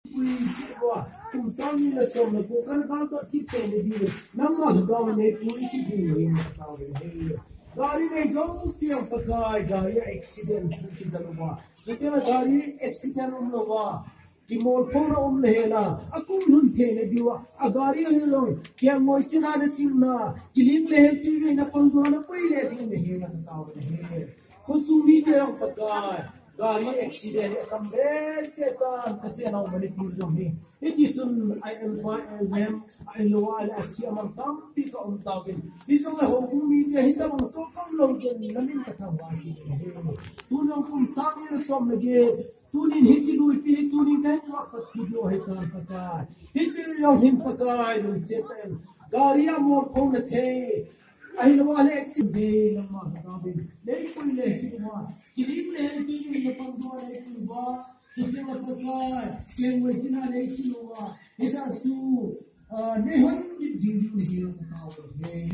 Tum sang ni som na ko kan ka to ki pe ni di nam ma ga ne puri ki di ni ma ka ni gari ne jouse yang pakai gari accident ki dalwa jitena gari accident umlowa ki mol phora umlehela akum nun the ne diwa agari helong kya moi china na chimna kiling lehel ti na pangdona na pile di ne he na ka ni khusumi ne yang pakai Gari accident kambel setan kacena manipur jomni ini sun IM ILOA achi amang tampi ka untawin isong la hokung media hitang to kam longken namin katawa ki tunong kum sangir som lagi tunin hichi lui pi tunin kai ka patkudio hitan pakai hichi yung hin pakai dun setan gari amor kong na the ILOA accident namma kabin nei koi le hitwa kiling le ti ni pangdua le tuwa sute na pakai keng we china le chiwa ita su ne hon din jing ni he ta taw